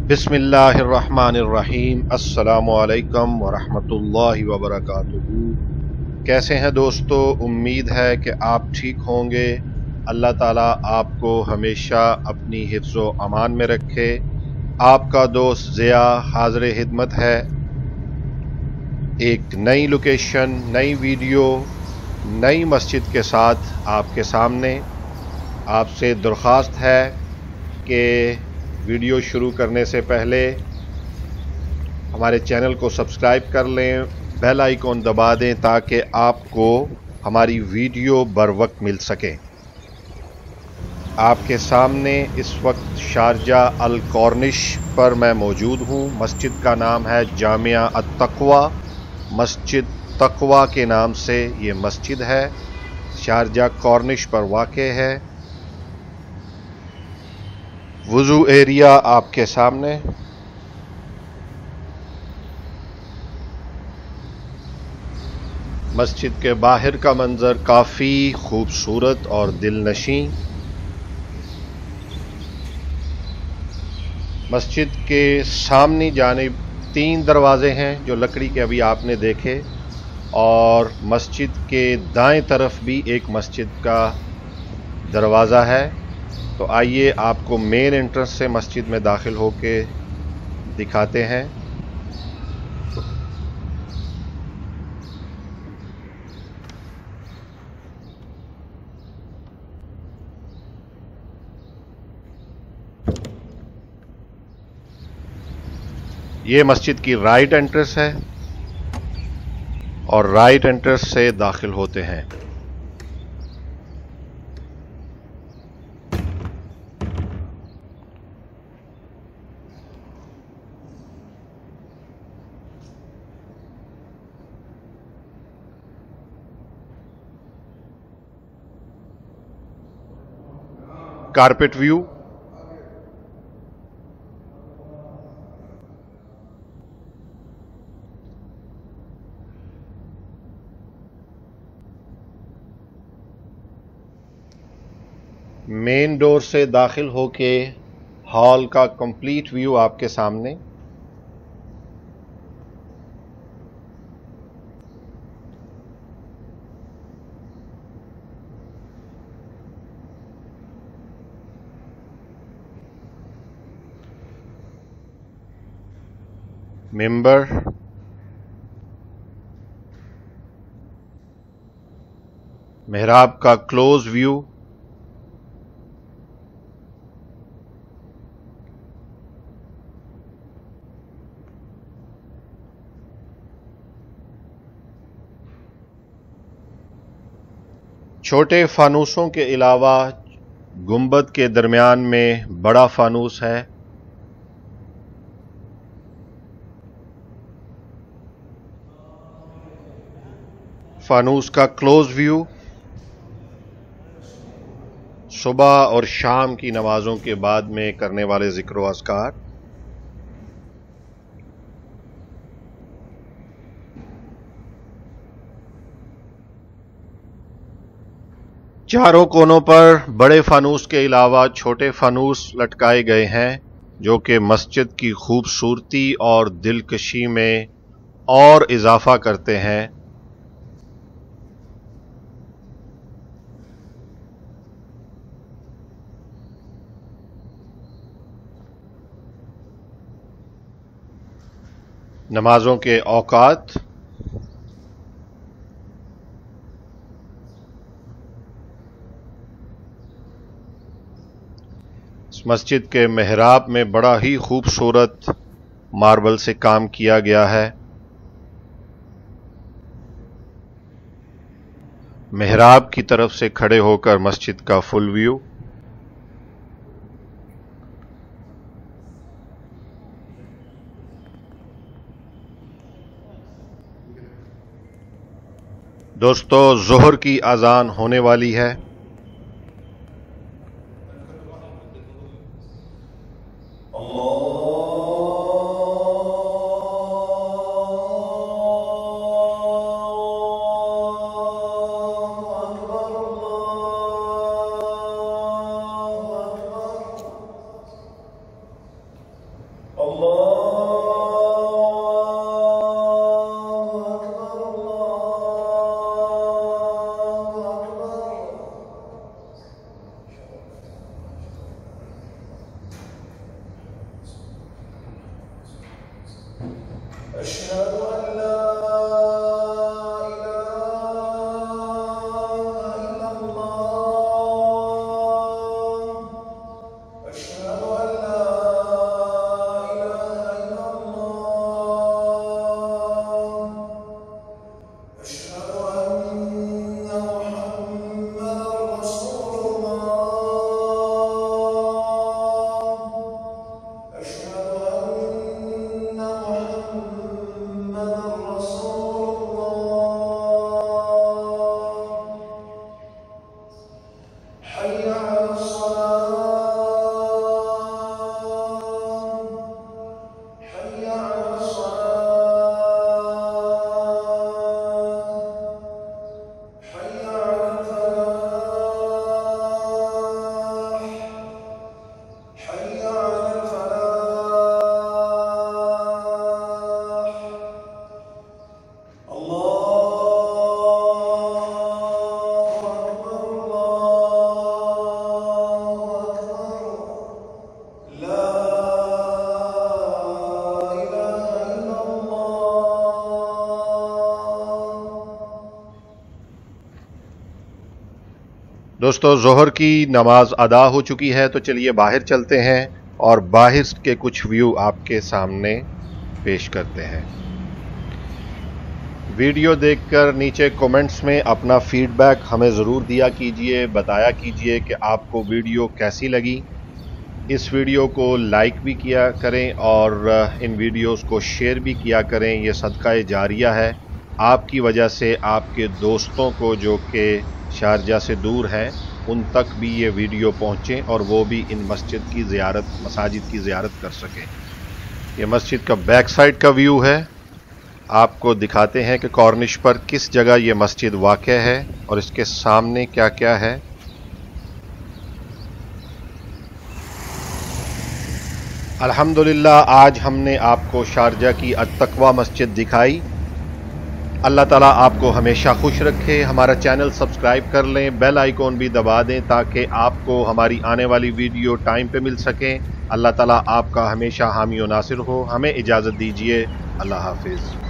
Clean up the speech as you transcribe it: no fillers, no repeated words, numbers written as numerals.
बिस्मिल्लाहिर्रहमानिर्रहीम। अस्सलामु अलैकुम वरहमतुल्लाहि वबरकातुहू। कैसे हैं दोस्तों? उम्मीद है कि आप ठीक होंगे। अल्लाह ताला आपको हमेशा अपनी हिफ्ज़ो अमान में रखे। आपका दोस्त ज़िया हाज़िर खिदमत है। एक नई लोकेशन, नई वीडियो, नई मस्जिद के साथ आपके सामने। आपसे दरख्वास्त है कि वीडियो शुरू करने से पहले हमारे चैनल को सब्सक्राइब कर लें, बेल आइकॉन दबा दें ताकि आपको हमारी वीडियो बर वक्त मिल सके। आपके सामने इस वक्त शारजा अल कॉर्निश पर मैं मौजूद हूँ। मस्जिद का नाम है जामिया अत-तक़वा। मस्जिद तक़वा के नाम से ये मस्जिद है, शारजा कॉर्निश पर वाक़े है। वुज़ू एरिया आपके सामने। मस्जिद के बाहर का मंजर काफ़ी खूबसूरत और दिलनशीं। मस्जिद के सामने जानिब 3 दरवाजे हैं जो लकड़ी के अभी आपने देखे, और मस्जिद के दाएं तरफ भी एक मस्जिद का दरवाज़ा है। तो आइए आपको मेन एंट्रेंस से मस्जिद में दाखिल होके दिखाते हैं। ये मस्जिद की राइट एंट्रेंस है और राइट एंट्रेंस से दाखिल होते हैं। Carpet view. मेन डोर से दाखिल होके हॉल का कंप्लीट व्यू आपके सामने। मिंबर, मेहराब का क्लोज व्यू, छोटे फानूसों के अलावा गुंबद के दरमियान में बड़ा फानूस है। फानूस का क्लोज व्यू। सुबह और शाम की नमाजों के बाद में करने वाले जिक्र व अस्कार। चारों कोनों पर बड़े फानूस के अलावा छोटे फानूस लटकाए गए हैं जो कि मस्जिद की खूबसूरती और दिलकशी में और इजाफा करते हैं। नमाजों के औकात। इस मस्जिद के मेहराब में बड़ा ही खूबसूरत मार्बल से काम किया गया है। मेहराब की तरफ से खड़े होकर मस्जिद का फुल व्यू। दोस्तों, ज़ोहर की अजान होने वाली है। دوستو ظہر کی نماز ادا ہو چکی ہے، تو چلیے باہر چلتے ہیں اور باہر کے کچھ ویو آپ کے سامنے پیش کرتے ہیں۔ ویڈیو دیکھ کر نیچے کومنٹس میں اپنا فیڈ بیک ہمیں ضرور دیا کیجئے، بتایا کیجئے کہ آپ کو ویڈیو کیسی لگی۔ اس ویڈیو کو لائک بھی کیا کریں اور ان ویڈیوز کو شیئر بھی کیا کریں، یہ صدقہ جاریہ ہے۔ آپ کی وجہ سے آپ کے دوستوں کو جو کہ شارجہ سے دور ہیں ان تک بھی یہ ویڈیو پہنچیں اور وہ بھی ان مساجد کی زیارت کر سکیں۔ یہ مسجد کا بیک سائڈ کا ویو ہے، آپ کو دکھاتے ہیں کہ کارنش پر کس جگہ یہ مسجد واقع ہے اور اس کے سامنے کیا کیا ہے۔ الحمدللہ آج ہم نے آپ کو شارجہ کی التقویٰ مسجد دکھائی۔ اللہ تعالیٰ آپ کو ہمیشہ خوش رکھے۔ ہمارا چینل سبسکرائب کر لیں، بیل آئیکن بھی دبا دیں تاکہ آپ کو ہماری آنے والی ویڈیو ٹائم پہ مل سکیں۔ اللہ تعالیٰ آپ کا ہمیشہ حامی و ناصر ہو۔ ہمیں اجازت دیجیے، اللہ حافظ۔